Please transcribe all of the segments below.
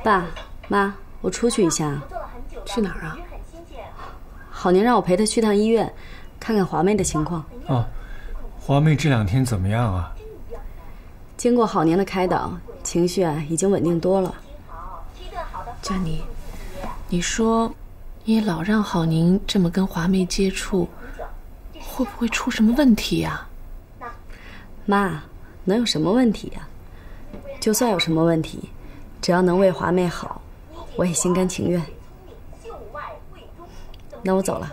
爸妈，我出去一下。 去哪儿啊？ 郝宁让我陪他去趟医院，看看华妹的情况。 哦，华妹这2天怎么样啊？ 经过郝宁的开导，情绪已经稳定多了。 佳妮，你说你老让郝宁这么跟华妹接触，会不会出什么问题呀？ 妈，能有什么问题呀？就算有什么问题，只要能为华妹好，我也心甘情愿。那我走了。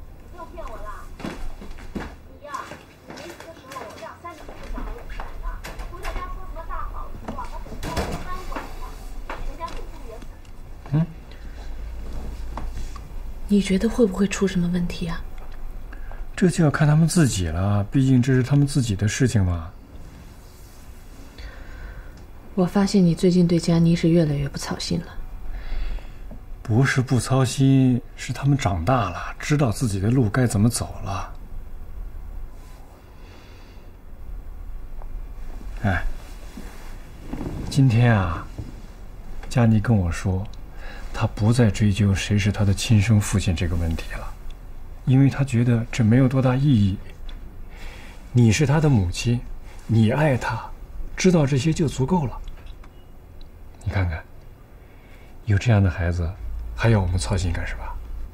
你觉得会不会出什么问题啊？ 这就要看他们自己了，毕竟这是他们自己的事情嘛。 我发现你最近对佳妮是越来越不操心了。 不是不操心，是他们长大了，知道自己的路该怎么走了。哎，今天啊，佳妮跟我说，她不再追究谁是她的亲生父亲这个问题了，因为她觉得这没有多大意义。你是她的母亲，你爱她，知道这些就足够了。你看看，有这样的孩子，还要我们操心干什么？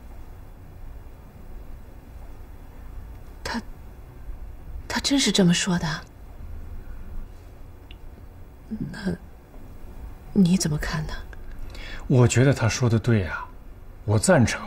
他真是这么说的？那你怎么看呢？ 我觉得他说的对呀，我赞成。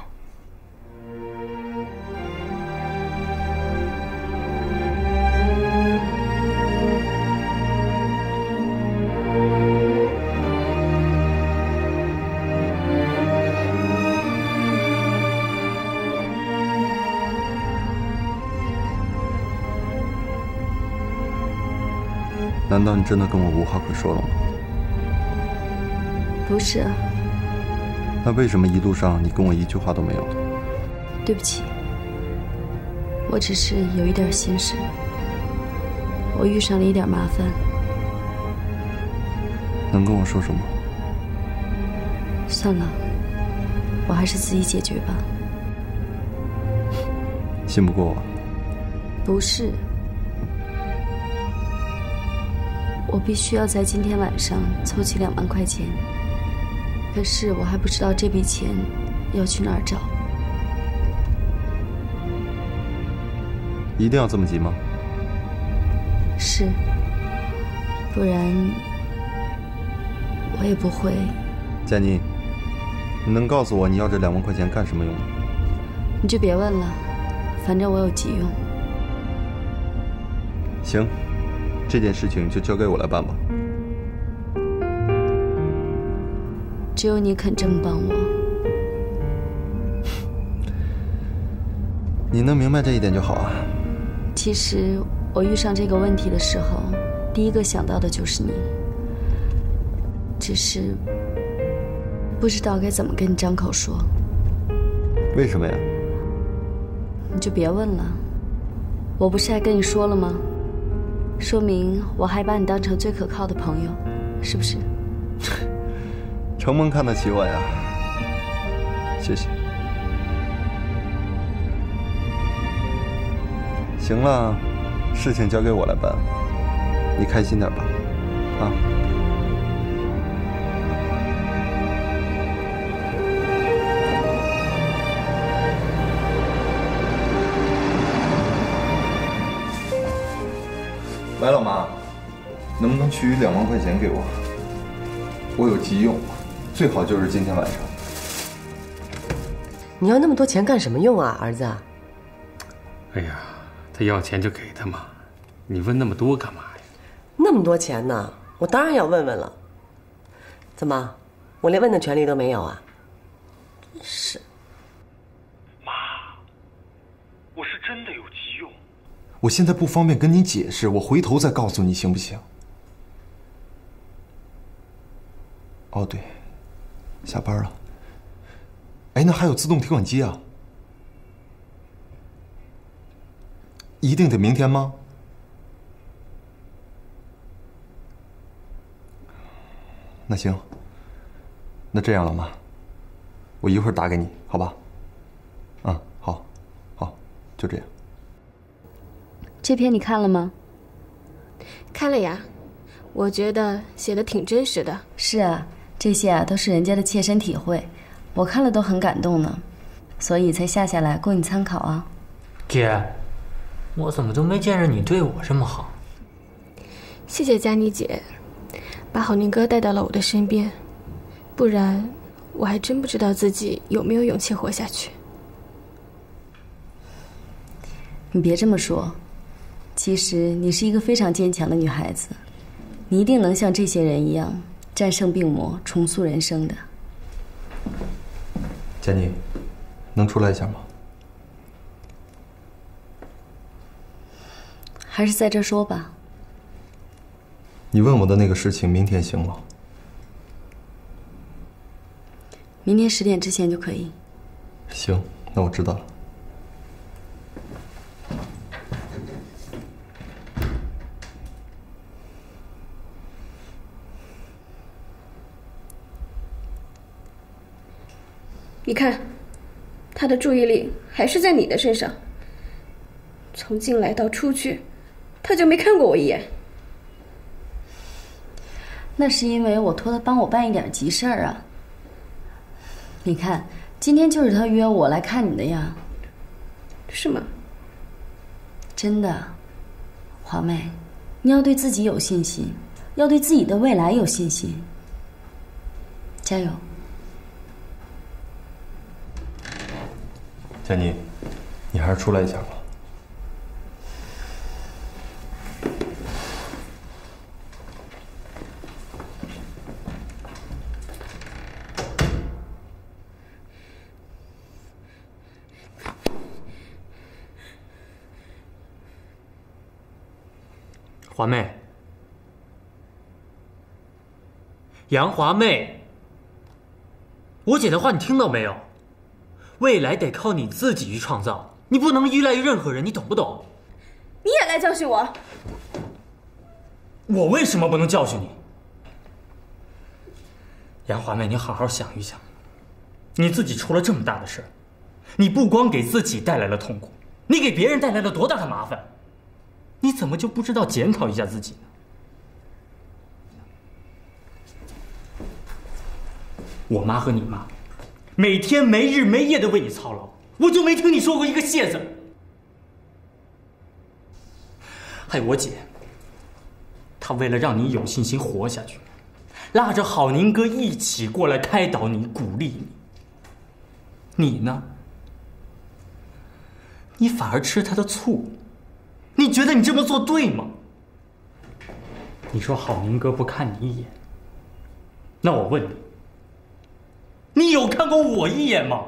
难道你真的跟我无话可说了吗？ 不是。 那为什么一路上你跟我一句话都没有呢？ 对不起，我只是有一点心事，我遇上了一点麻烦。 能跟我说什么？ 算了，我还是自己解决吧。 信不过我？ 不是。我必须要在今天晚上凑齐2万块钱，可是我还不知道这笔钱要去哪儿找。 一定要这么急吗？ 是，不然我也不会。 佳妮，你能告诉我你要这2万块钱干什么用吗？ 你就别问了，反正我有急用。 行。这件事情就交给我来办吧。 只有你肯这么帮我。 你能明白这一点就好啊。 其实我遇上这个问题的时候，第一个想到的就是你，只是不知道该怎么跟你张口说。 为什么呀？ 你就别问了，我不是还跟你说了吗？说明我还把你当成最可靠的朋友，是不是？ 承蒙看得起我呀，谢谢。行了，事情交给我来办，你开心点吧，啊。喂，老妈，能不能取2万块钱给我？我有急用，最好就是今天晚上。 你要那么多钱干什么用啊，儿子？ 哎呀，他要钱就给他嘛，你问那么多干嘛呀？ 那么多钱呢，我当然要问问了。怎么，我连问的权利都没有啊？真是。 妈，我是真的有急用。 我现在不方便跟你解释，我回头再告诉你，行不行？哦，对，下班了。哎，那还有自动提款机啊？一定得明天吗？那行， 那这样了吗？我一会儿打给你，好吧？嗯，好，好，就这样。 这篇你看了吗？ 看了呀，我觉得写的挺真实的。 是啊，这些啊都是人家的切身体会，我看了都很感动呢，所以才下来供你参考啊。 姐，我怎么都没见着你对我这么好。 谢谢佳妮姐，把好宁哥带到了我的身边，不然我还真不知道自己有没有勇气活下去。 你别这么说，其实你是一个非常坚强的女孩子，你一定能像这些人一样战胜病魔，重塑人生的。 佳妮，能出来一下吗？ 还是在这说吧。 你问我的那个事情，明天行吗？ 明天10点之前就可以。 行，那我知道了。 你看，他的注意力还是在你的身上。从进来到出去，他就没看过我一眼。 那是因为我托他帮我办一点急事儿啊。你看，今天就是他约我来看你的呀。 是吗？ 真的，华妹，你要对自己有信心，要对自己的未来有信心。加油！ 佳妮，你还是出来一下吧。 华妹，杨华妹，我姐的话你听到没有？未来得靠你自己去创造，你不能依赖于任何人，你懂不懂？ 你也来教训我？ 我为什么不能教训你？杨华妹，你好好想一想，你自己出了这么大的事儿，你不光给自己带来了痛苦，你给别人带来了多大的麻烦？你怎么就不知道检讨一下自己呢？我妈和你妈每天没日没夜的为你操劳，我就没听你说过一个谢字。还有我姐，她为了让你有信心活下去，拉着郝宁哥一起过来开导你、鼓励你。你呢？你反而吃她的醋。你觉得你这么做对吗？你说郝宁哥不看你一眼，那我问你，你有看过我一眼吗？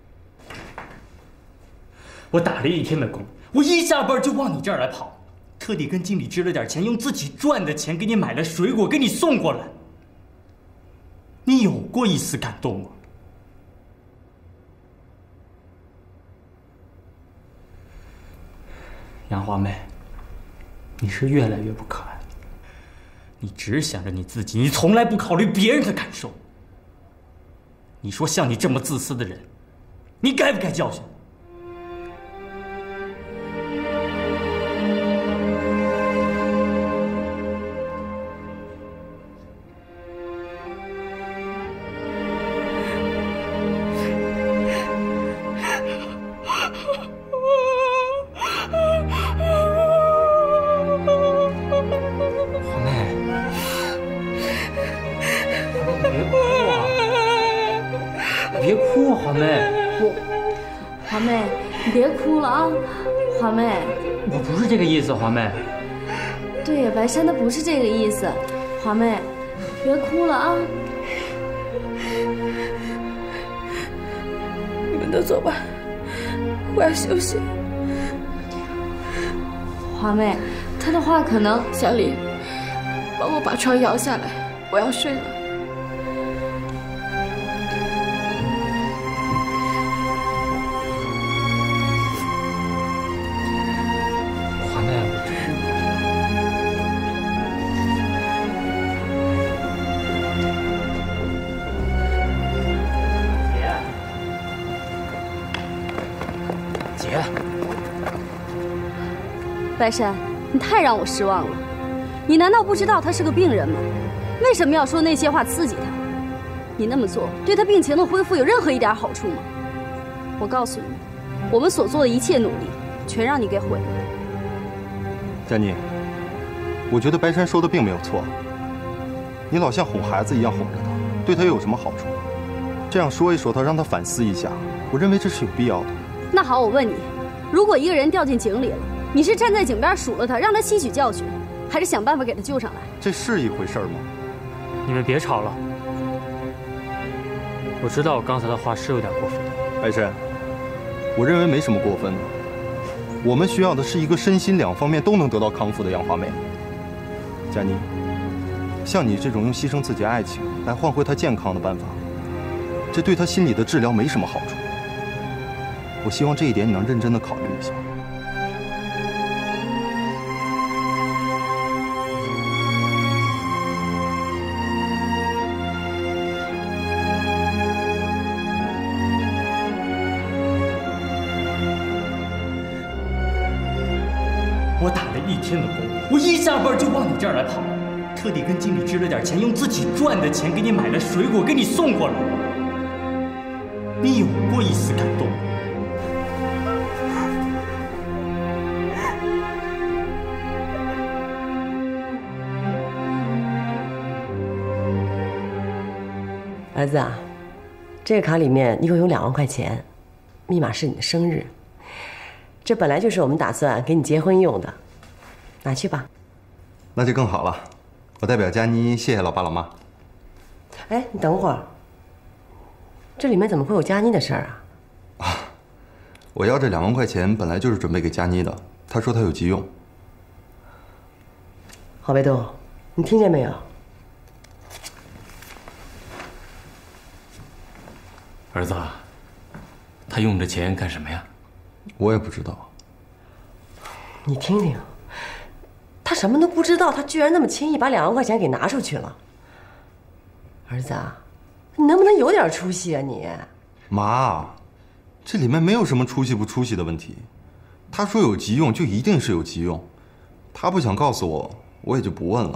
我打了一天的工，我一下班就往你这儿来跑，特地跟经理支了点钱，用自己赚的钱给你买了水果，给你送过来。你有过一丝感动吗？杨华妹，你是越来越不可爱了。你只想着你自己，你从来不考虑别人的感受。你说像你这么自私的人，你该不该教训？ 华妹，你别哭了啊！华妹， 我不是这个意思，华妹。 对呀，白山他不是这个意思。华妹，别哭了啊！ 你们都走吧，我要休息。 华妹，他的话可能…… 小李，帮我把床摇下来，我要睡了。 白山，你太让我失望了。你难道不知道他是个病人吗？为什么要说那些话刺激他？你那么做对他病情的恢复有任何一点好处吗？我告诉你，我们所做的一切努力，全让你给毁了。 佳妮，我觉得白山说的并没有错。你老像哄孩子一样哄着他，对他又有什么好处？这样说一说他，让他反思一下，我认为这是有必要的。 那好，我问你，如果一个人掉进井里了，你是站在井边数落他，让他吸取教训，还是想办法给他救上来？这是一回事吗？ 你们别吵了。我知道我刚才的话是有点过分。 白山，我认为没什么过分的。我们需要的是一个身心两方面都能得到康复的杨华妹。佳妮，像你这种用牺牲自己爱情来换回她健康的办法，这对她心理的治疗没什么好处。我希望这一点你能认真的考虑一下。 我打了1天的工，我一下班就往你这儿来跑，特地跟经理支了点钱，用自己赚的钱给你买了水果，给你送过来。你有过一丝感动吗？ 儿子啊，这个卡里面一共有2万块钱，密码是你的生日。这本来就是我们打算给你结婚用的，拿去吧。 那就更好了，我代表佳妮谢谢老爸老妈。 哎，你等会儿，这里面怎么会有佳妮的事儿啊？ 我要这2万块钱本来就是准备给佳妮的，她说她有急用。 郝卫东，你听见没有？ 儿子，他用这钱干什么呀？ 我也不知道。 你听听，他什么都不知道，他居然那么轻易把2万块钱给拿出去了。儿子啊，你能不能有点出息啊你？ 妈，这里面没有什么出息不出息的问题。他说有急用就一定是有急用，他不想告诉我，我也就不问了。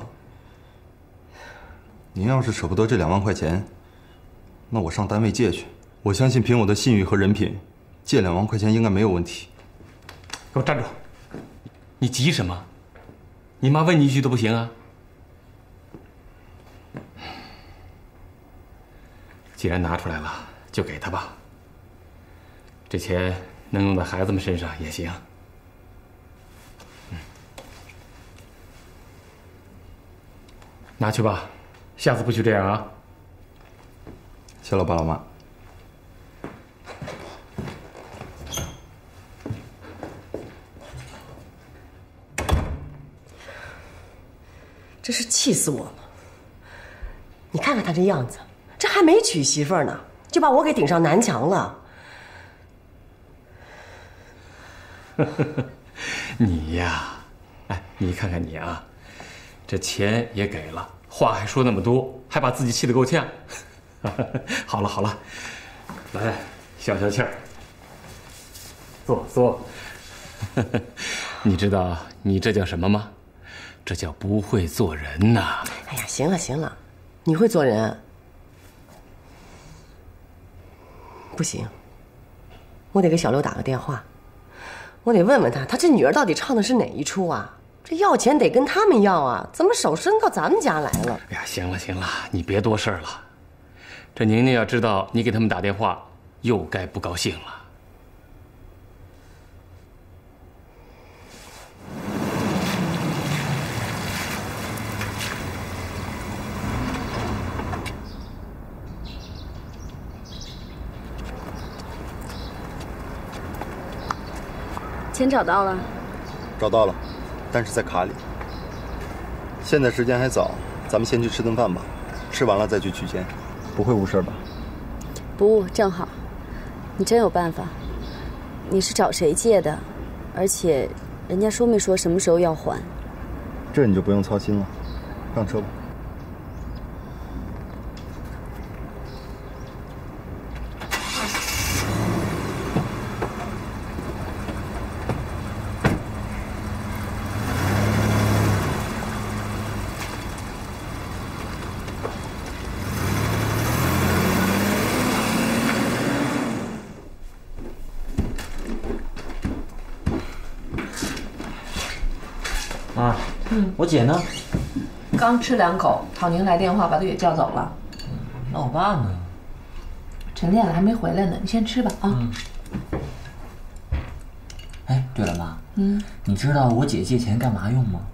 您要是舍不得这2万块钱，那我上单位借去。我相信凭我的信誉和人品，借2万块钱应该没有问题。 给我站住！你急什么？你妈问你一句都不行啊？既然拿出来了，就给他吧。这钱能用在孩子们身上也行。拿去吧，下次不许这样啊！ 谢老爸老妈。 真是气死我了！你看看他这样子，这还没娶媳妇儿呢，就把我给顶上南墙了。 你呀，哎，你看看你啊，这钱也给了，话还说那么多，还把自己气得够呛。好了好了，来消消气儿，坐。你知道你这叫什么吗？这叫不会做人呐！ 哎呀，行了行了，你会做人？不行，我得给小刘打个电话，我得问问他，他这女儿到底唱的是哪一出啊？这要钱得跟他们要啊，怎么手伸到咱们家来了？ 哎呀，行了行了，你别多事儿了。这宁宁要知道你给他们打电话，又该不高兴了。 钱找到了？ 找到了，但是在卡里。现在时间还早，咱们先去吃顿饭吧，吃完了再去取钱，不会误事吧？ 不，正好。你真有办法。你是找谁借的？而且，人家说没说什么时候要还？ 这你就不用操心了，上车吧。 我姐呢？ 刚吃2口，郝宁来电话把他给叫走了。 那我爸呢？ 晨练了还没回来呢，你先吃吧啊。 哎，对了妈，你知道我姐借钱干嘛用吗？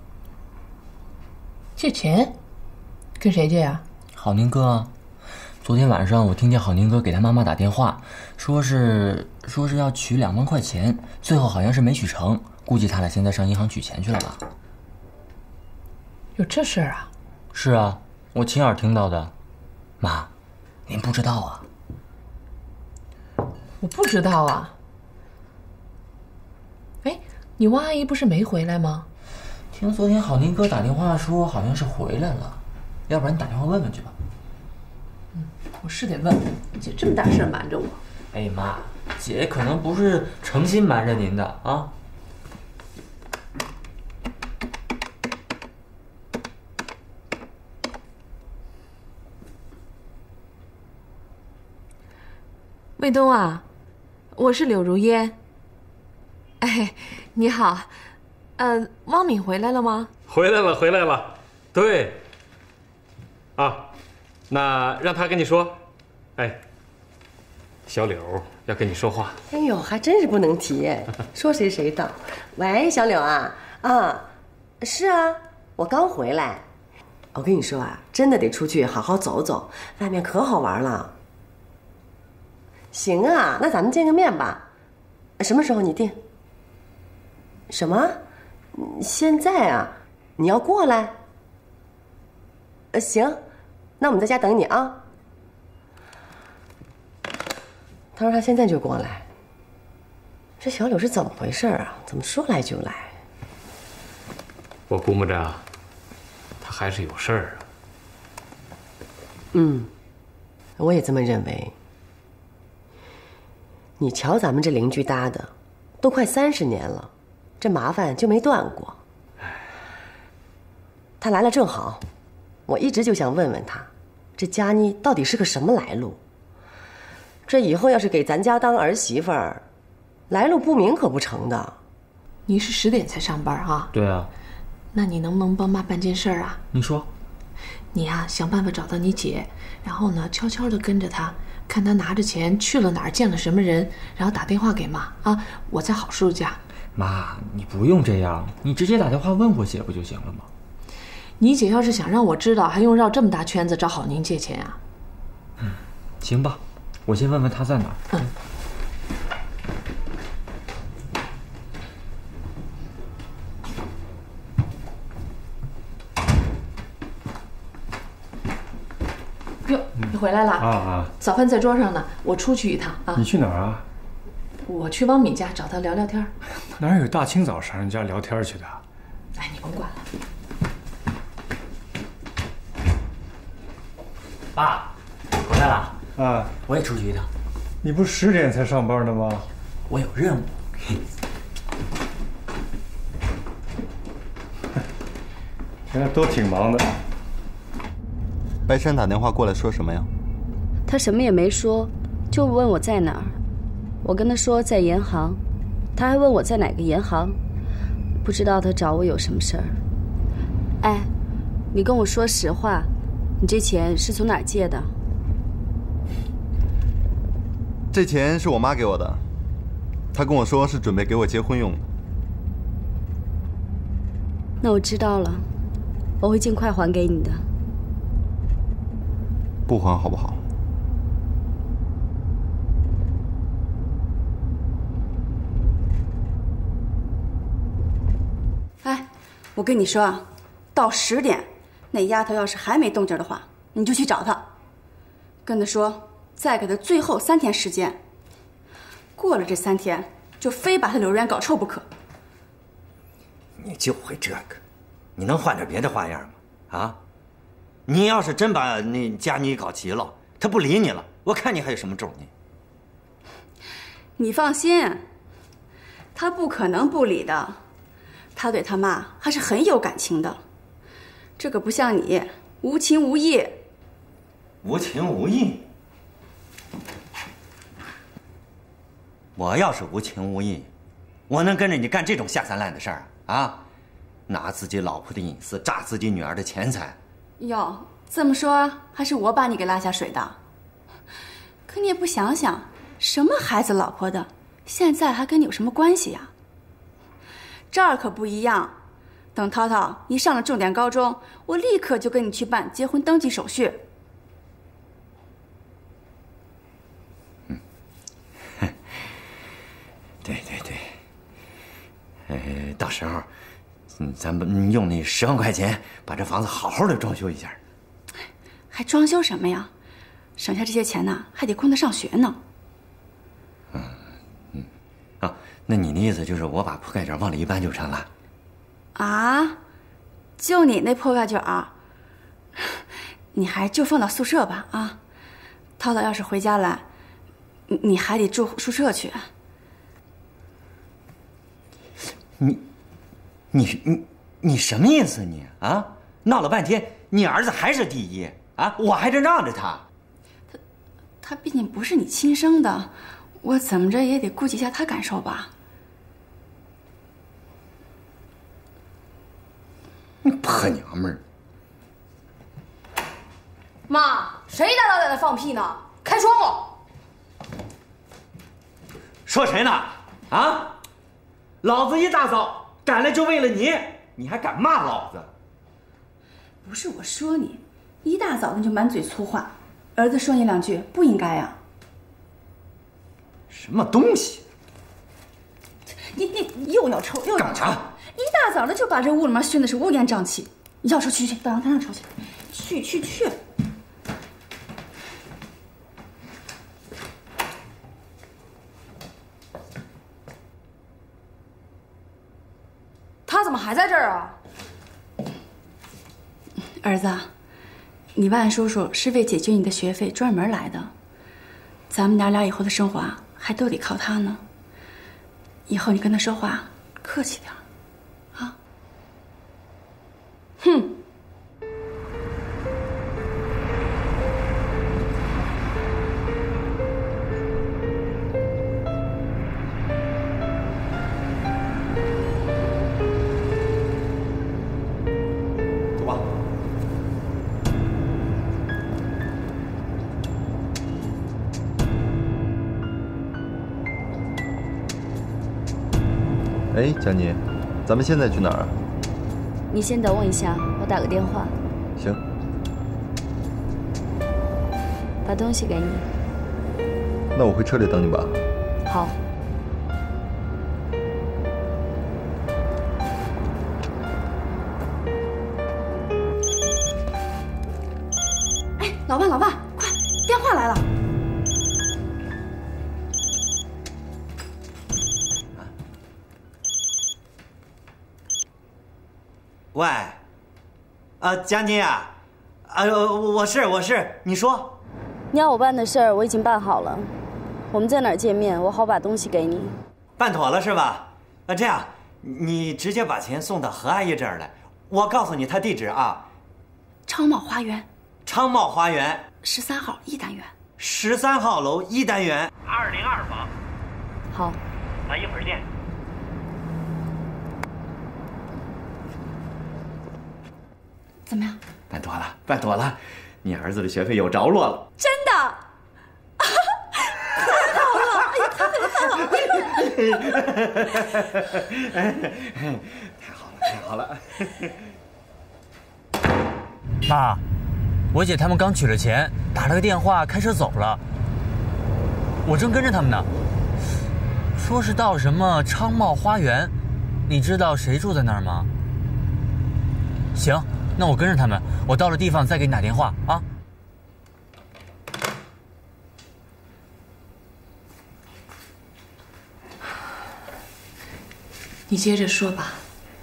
借钱？跟谁借呀？ 郝宁哥啊。昨天晚上我听见郝宁哥给他妈妈打电话，说是要取2万块钱，最后好像是没取成，估计他俩现在上银行取钱去了吧？ 有这事儿啊？ 是啊，我亲耳听到的。妈，您不知道啊？ 我不知道啊。哎，你汪阿姨不是没回来吗？ 听昨天郝宁哥打电话说好像是回来了，要不然你打电话问问去吧。 我是得问问，姐这么大事瞒着我。 哎妈，姐可能不是诚心瞒着您的啊。 卫东啊，我是柳如烟。哎，你好，汪敏回来了吗？ 回来了，对。啊，那让他跟你说。哎，小柳要跟你说话。 哎呦，还真是不能提哎，说谁谁到。喂，小柳啊，是啊，我刚回来。我跟你说啊，真的得出去好好走走，外面可好玩了。行啊，那咱们见个面吧。什么时候你定？什么？现在啊？你要过来？行，那我们在家等你啊。他说他现在就过来。这小柳是怎么回事啊？怎么说来就来？ 我估摸着，他还是有事儿啊。 我也这么认为。你瞧咱们这邻居搭的，都快30年了，这麻烦就没断过。他来了正好，我一直就想问问他，这佳妮到底是个什么来路？这以后要是给咱家当儿媳妇儿，来路不明可不成的。 你是10点才上班啊？ 对啊。 那你能不能帮妈办件事儿啊？ 你说。 你呀，想办法找到你姐，然后呢，悄悄地跟着她，看她拿着钱去了哪儿，见了什么人，然后打电话给妈啊。我在郝叔家。 妈，你不用这样，你直接打电话问我姐不就行了吗？ 你姐要是想让我知道，还用绕这么大圈子找郝宁借钱啊？ 行吧，我先问问她在哪儿。 哟，你回来了啊！ 早饭在桌上呢，我出去一趟啊。 你去哪儿啊？ 我去汪敏家找他聊聊天。 哪有大清早上人家聊天去的？ 哎，你甭管了。 爸，回来了。 啊， 我也出去一趟。 你不10点才上班呢吗？ 我有任务。 原来都挺忙的。 白山打电话过来说什么呀？ 他什么也没说，就问我在哪儿。我跟他说在银行，他还问我在哪个银行，不知道他找我有什么事儿。哎，你跟我说实话，你这钱是从哪儿借的？ 这钱是我妈给我的，她跟我说是准备给我结婚用的。 那我知道了，我会尽快还给你的。 不还好不好？ 哎，我跟你说啊，到10点，那丫头要是还没动静的话，你就去找她，跟她说再给她最后3天时间。过了这3天，就非把她柳如烟搞臭不可。 你就会这个，你能换点别的花样吗？啊？你要是真把那佳妮搞急了，她不理你了，我看你还有什么种呢？ 你放心，她不可能不理的，她对她妈还是很有感情的，这个不像你无情无义。 无情无义？我要是无情无义，我能跟着你干这种下三滥的事儿啊？ 拿自己老婆的隐私榨自己女儿的钱财。 哟，这么说还是我把你给拉下水的。可你也不想想，什么孩子老婆的，现在还跟你有什么关系呀？这儿可不一样，等涛涛一上了重点高中，我立刻就跟你去办结婚登记手续。 对，到时候，咱们用那10万块钱把这房子好好的装修一下。 还装修什么呀？省下这些钱呢，还得供他上学呢。 那你的意思就是我把铺盖卷往里一搬就成了？ 啊，就你那破盖卷儿，你还就放到宿舍吧啊！涛涛要是回家来，你还得住宿舍去。 你什么意思你啊？闹了半天，你儿子还是第一啊？我还真让着他。 他毕竟不是你亲生的，我怎么着也得顾及一下他感受吧。 你破娘们儿！ 妈，谁一大早在那放屁呢？开窗户！ 说谁呢？啊！老子一大早赶来就为了你，你还敢骂老子？ 不是我说你，一大早你就满嘴粗话，儿子说你2句不应该呀。 什么东西？ 你又要抽又要抽， 干嘛？ 一大早的就把这屋里面熏的是乌烟瘴气。要抽去到阳台上抽去，去。 他怎么还在这儿啊？ 儿子，你万叔叔是为解决你的学费专门来的，咱们娘俩以后的生活啊，还都得靠他呢。以后你跟他说话客气点啊。 哼。 哎，佳妮，咱们现在去哪儿啊？ 你先等我一下，我打个电话。 行。 把东西给你。 那我回车里等你吧。 好。 哎，老万，快，电话来了。 喂，佳妮啊，我是，你说。 你要我办的事儿我已经办好了，我们在哪儿见面，我好把东西给你。 办妥了是吧？这样，你直接把钱送到何阿姨这儿来，我告诉你她地址啊。 昌茂花园。 昌茂花园 13号1单元。 13号楼1单元 202房。 好。 一会儿见。 怎么样？ 办妥了，你儿子的学费有着落了。 真的？太好了！哎呀，太好了！ 太好了！ 妈，我姐他们刚取了钱，打了个电话，开车走了。我正跟着他们呢，说是到什么昌茂花园，你知道谁住在那儿吗？行。那我跟着他们，我到了地方再给你打电话啊。 你接着说吧。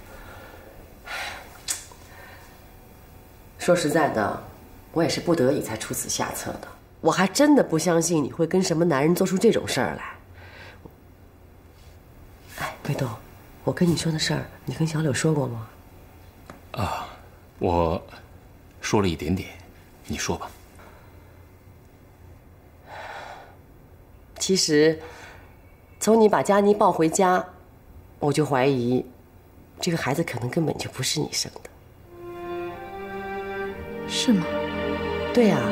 说实在的，我也是不得已才出此下策的。我还真的不相信你会跟什么男人做出这种事儿来。哎，贵豆，我跟你说的事儿，你跟小柳说过吗？ 啊。我说了一点点，你说吧。 其实，从你把佳妮抱回家，我就怀疑这个孩子可能根本就不是你生的。 是吗？ 对呀。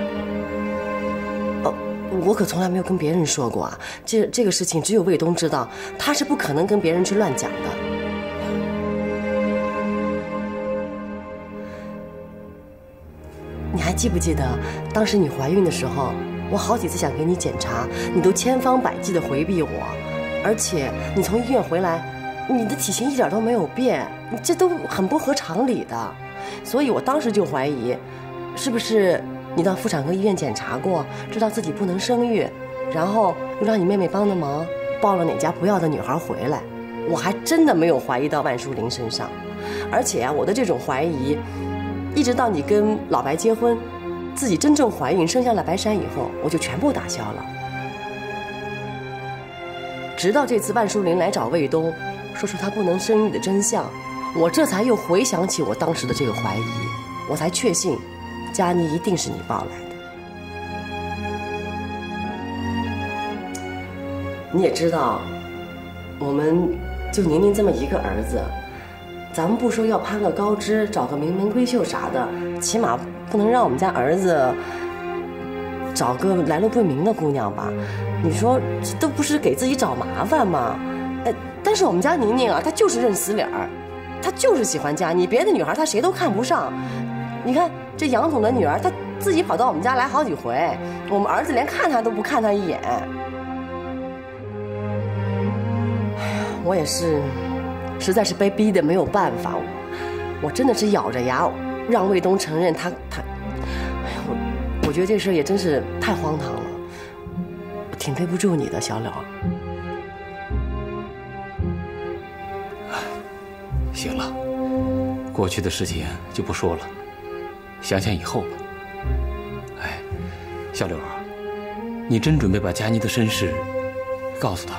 我可从来没有跟别人说过啊，这个事情只有卫东知道，他是不可能跟别人去乱讲的。你还记不记得当时你怀孕的时候，我好几次想给你检查，你都千方百计的回避我，而且你从医院回来，你的体型一点都没有变，这都很不合常理的，所以我当时就怀疑，是不是你到妇产科医院检查过，知道自己不能生育，然后又让你妹妹帮的忙，抱了哪家不要的女孩回来。我还真的没有怀疑到万淑玲身上，而且啊，我的这种怀疑，一直到你跟老白结婚，自己真正怀孕生下了白山以后，我就全部打消了。直到这次万淑玲来找卫东，说出她不能生育的真相，我这才又回想起我当时的这个怀疑，我才确信佳妮一定是你抱来的。你也知道，我们就宁宁这么一个儿子，咱们不说要攀个高枝，找个名门闺秀啥的，起码不能让我们家儿子找个来路不明的姑娘吧？你说这都不是给自己找麻烦吗？但是我们家宁宁啊，她就是认死理儿，她就是喜欢佳妮，别的女孩她谁都看不上。你看这杨总的女儿，她自己跑到我们家来好几回，我们儿子连看她都不看她一眼。哎呀，我也是，实在是被逼的没有办法，我真的是咬着牙让卫东承认他。哎呀，我觉得这事也真是太荒唐了，我挺对不住你的，小柳。 行了，过去的事情就不说了，想想以后吧。哎，小柳啊，你真准备把佳妮的身世告诉她？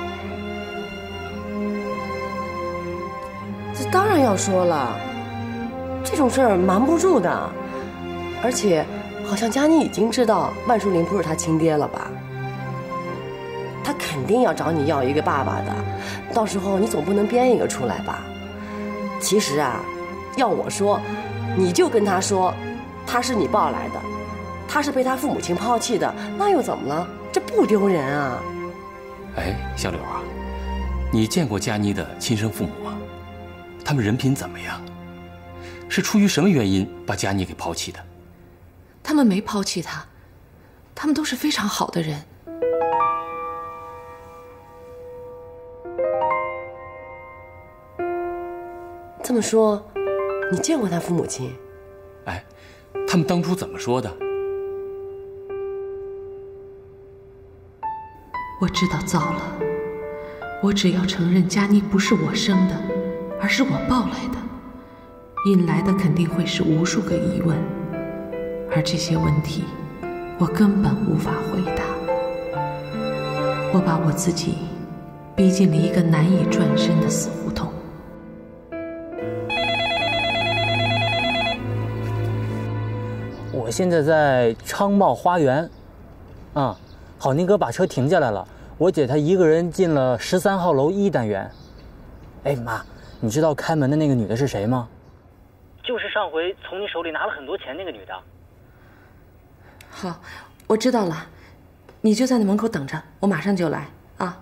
这当然要说了，这种事儿瞒不住的。而且，好像佳妮已经知道万淑玲不是她亲爹了吧？她肯定要找你要一个爸爸的，到时候你总不能编一个出来吧？其实啊，要我说，你就跟他说，他是你抱来的，他是被他父母亲抛弃的，那又怎么了？这不丢人啊！ 哎，小柳啊，你见过佳妮的亲生父母吗？他们人品怎么样？是出于什么原因把佳妮给抛弃的？ 他们没抛弃她，他们都是非常好的人。 这么说，你见过他父母亲？ 哎，他们当初怎么说的？ 我知道糟了，我只要承认佳妮不是我生的，而是我抱来的，引来的肯定会是无数个疑问，而这些问题我根本无法回答。我把我自己逼进了一个难以转身的死胡同。 我现在在昌茂花园，啊，郝宁哥把车停下来了，我姐她一个人进了13号楼1单元。哎妈，你知道开门的那个女的是谁吗？就是上回从你手里拿了很多钱那个女的。 好，我知道了，你就在那门口等着，我马上就来啊。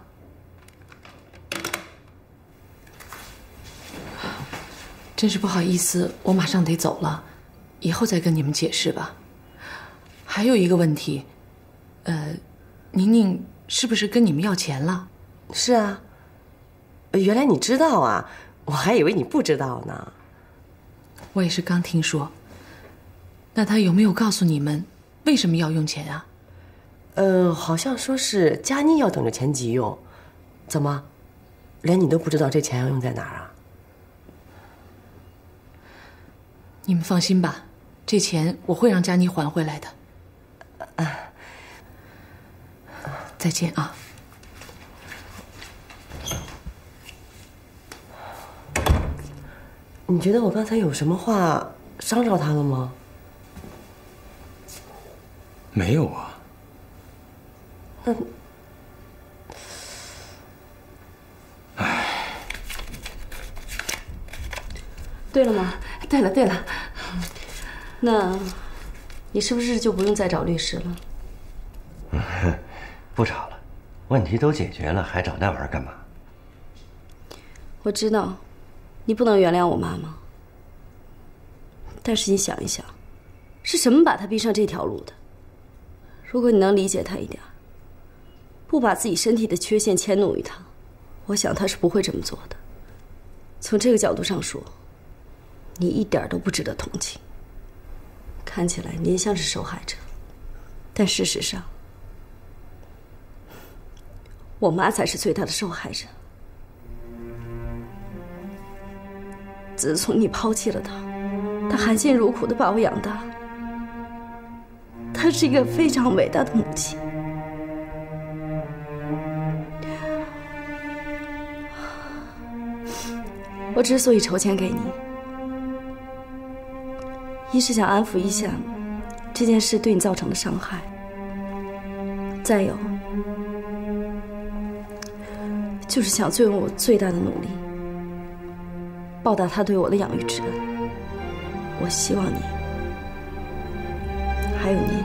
真是不好意思，我马上得走了，以后再跟你们解释吧。还有一个问题，宁宁是不是跟你们要钱了？ 是啊。原来你知道啊，我还以为你不知道呢。 我也是刚听说。那他有没有告诉你们为什么要用钱啊？ 好像说是佳妮要等着钱急用。怎么，连你都不知道这钱要用在哪儿啊？ 你们放心吧，这钱我会让佳妮还回来的。再见啊。 你觉得我刚才有什么话伤着他了吗？ 没有啊。 那， 对了吗？ 对了对了， 那，你是不是就不用再找律师了？ 不找了，问题都解决了，还找那玩意儿干嘛？ 我知道，你不能原谅我妈妈。但是你想一想，是什么把她逼上这条路的？如果你能理解她一点，不把自己身体的缺陷迁怒于她，我想她是不会这么做的。从这个角度上说，你一点都不值得同情。看起来您像是受害者，但事实上，我妈才是最大的受害者。自从你抛弃了她，她含辛茹苦地把我养大，她是一个非常伟大的母亲。我之所以筹钱给你，一是想安抚一下这件事对你造成的伤害，再有就是想尽我最大的努力报答他对我的养育之恩。我希望你还有您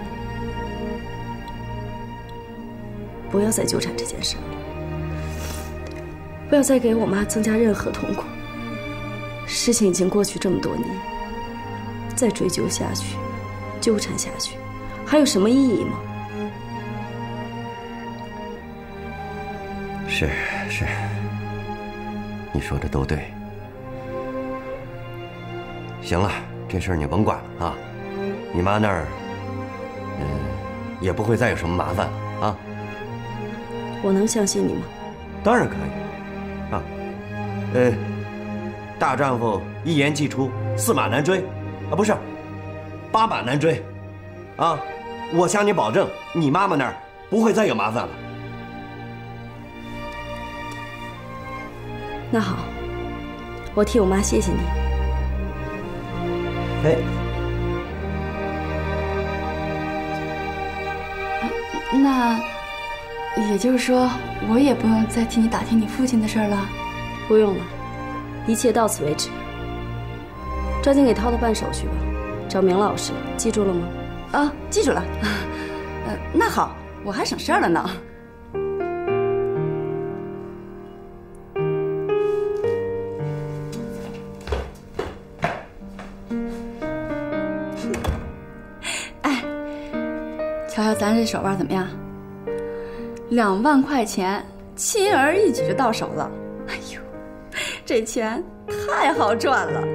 不要再纠缠这件事了，不要再给我妈增加任何痛苦。事情已经过去这么多年，再追究下去，纠缠下去，还有什么意义吗？ 是，你说的都对。行了，这事儿你甭管了啊，你妈那儿，也不会再有什么麻烦了啊。 我能相信你吗？ 当然可以，啊，大丈夫一言既出，驷马难追，啊，不是，八马难追，啊，我向你保证，你妈妈那儿不会再有麻烦了。 那好，我替我妈谢谢你。 哎， 那也就是说，我也不用再替你打听你父亲的事了？ 不用了，一切到此为止。抓紧给涛涛办手续吧，找明老师，记住了吗？ 啊，记住了。那好，我还省事儿了呢。哎，瞧瞧咱这手腕怎么样？2万块钱，轻而易举就到手了。哎呦，这钱太好赚了。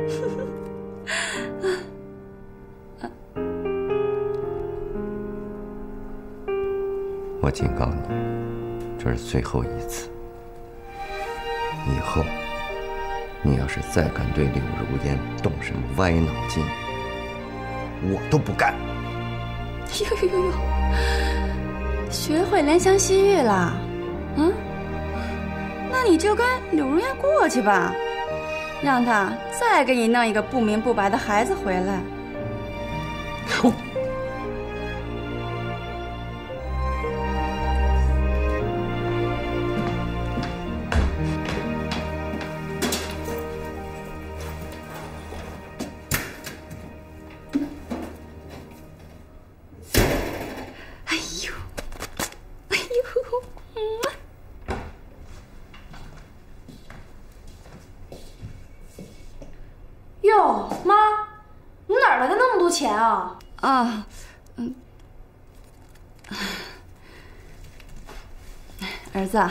我警告你，这是最后一次。以后，你要是再敢对柳如烟动什么歪脑筋，我都不干。 呦，学会怜香惜玉了，嗯？那你就跟柳如烟过去吧，让她再给你弄一个不明不白的孩子回来。 哟，妈，你哪来的那么多钱啊？ 啊，儿子，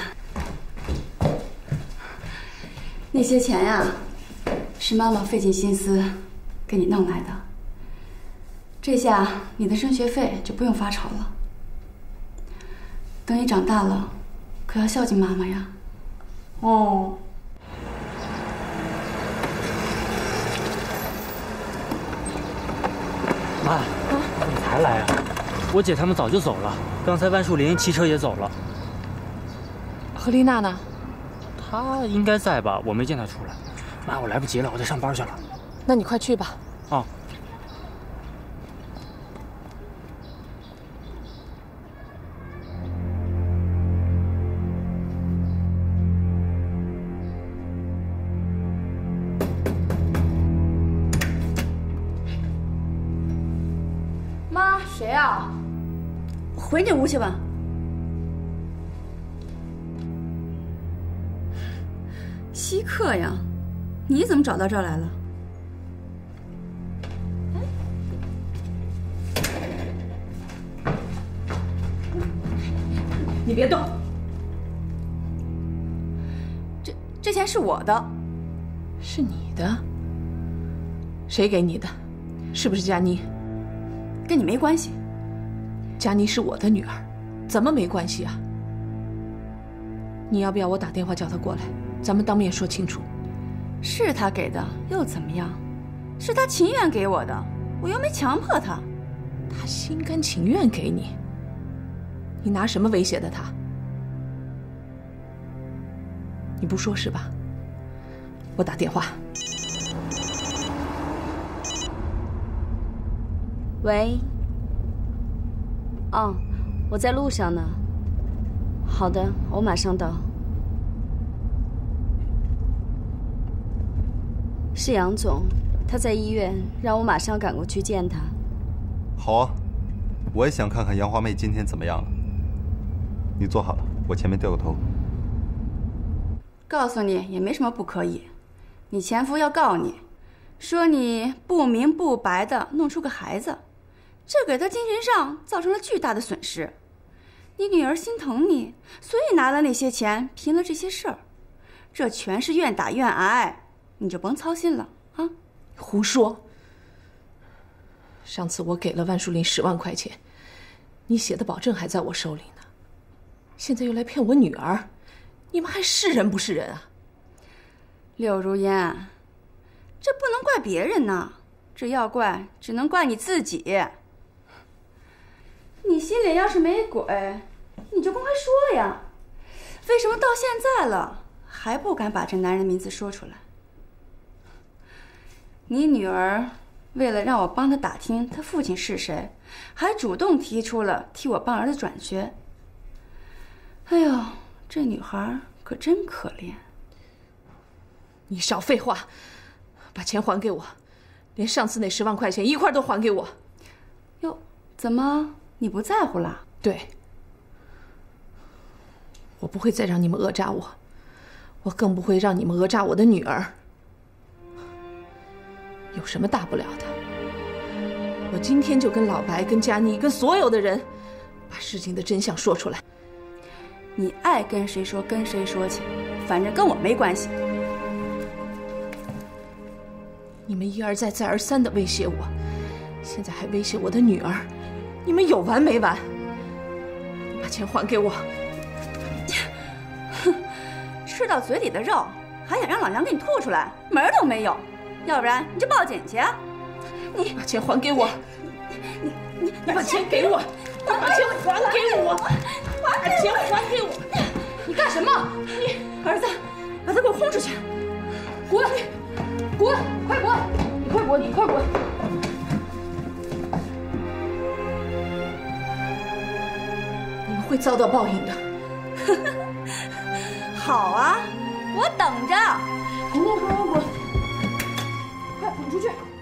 那些钱呀，是妈妈费尽心思给你弄来的。这下你的升学费就不用发愁了。等你长大了，可要孝敬妈妈呀。 哦。 妈，你怎么才来啊？我姐他们早就走了，刚才万树林骑车也走了。 何丽娜呢？ 她应该在吧，我没见她出来。妈，我来不及了，我得上班去了。 那你快去吧。 哦。 谁啊？回你屋去吧。稀客呀，你怎么找到这儿来了？ 你别动！ 这钱是我的。 是你的？谁给你的？是不是佳妮？ 跟你没关系。 佳妮是我的女儿，怎么没关系啊？你要不要我打电话叫她过来，咱们当面说清楚？ 是他给的，又怎么样？是他情愿给我的，我又没强迫他。 他心甘情愿给你，你拿什么威胁的他？你不说是吧？我打电话。 喂。哦，我在路上呢。好的，我马上到。是杨总，他在医院，让我马上赶过去见他。 好啊，我也想看看杨华妹今天怎么样了。你坐好了，我前面掉个头。 告诉你也没什么不可以，你前夫要告你，说你不明不白的弄出个孩子，这给他精神上造成了巨大的损失。你女儿心疼你，所以拿了那些钱拼了这些事儿，这全是愿打愿挨，你就甭操心了啊！ 胡说！上次我给了万树林10万块钱，你写的保证还在我手里呢，现在又来骗我女儿，你们还是人不是人啊？ 柳如烟，这不能怪别人呐，这要怪只能怪你自己。你心里要是没鬼，你就公开说呀！为什么到现在了还不敢把这男人的名字说出来？你女儿为了让我帮她打听她父亲是谁，还主动提出了替我帮儿子转学。哎呦，这女孩可真可怜。 你少废话，把钱还给我，连上次那10万块钱一块都还给我。 哟，怎么你不在乎了？ 对，我不会再让你们讹诈我，我更不会让你们讹诈我的女儿。有什么大不了的？我今天就跟老白、跟佳妮、跟所有的人，把事情的真相说出来。 你爱跟谁说跟谁说去，反正跟我没关系。 你们一而再再而三的威胁我，现在还威胁我的女儿，你们有完没完？把钱还给我！ 哼，吃到嘴里的肉，还想让老娘给你吐出来，门儿都没有！要不然你就报警去！你把钱还给我！你把钱给我！把钱还给我！把钱还给我！ 你干什么？你儿子，把他给我轰出去！滚！滚！快滚！你快滚！你快滚！ 你们会遭到报应的。 好啊，我等着！ 滚！快滚出去！